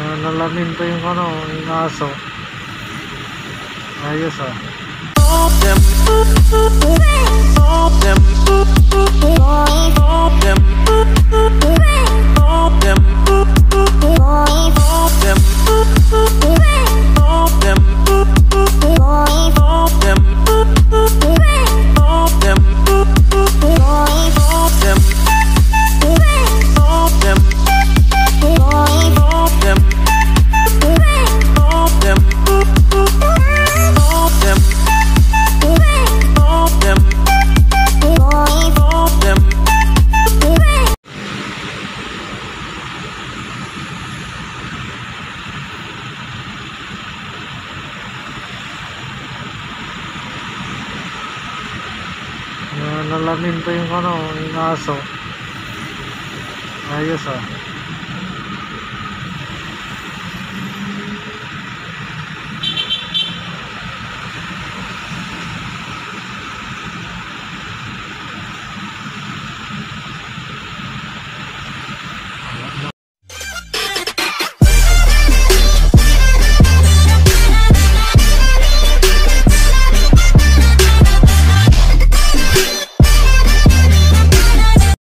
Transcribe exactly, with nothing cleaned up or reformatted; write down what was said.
Ah, nalamin pa yung ano, yung aso. Ayos ah. Ah, nalamin pa yung ano, yung aso. Ayos ah.